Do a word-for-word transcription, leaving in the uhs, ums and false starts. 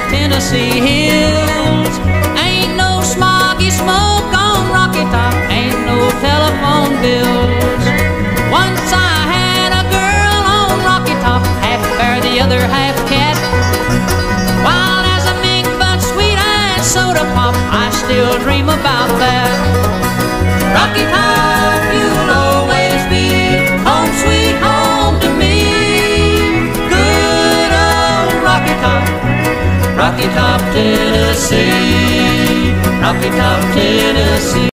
Tennessee hills. Ain't no smoggy smoke on Rocky Top, ain't no telephone bills. Once I had a girl on Rocky Top, half bear, the other half cat. Wild as a mink, but sweet-eyed soda pop, I still dream about that. Rocky Top, you'll always be home sweet home to me. Good old Rocky Top, Rocky Top, Tennessee. Rocky Top, Tennessee.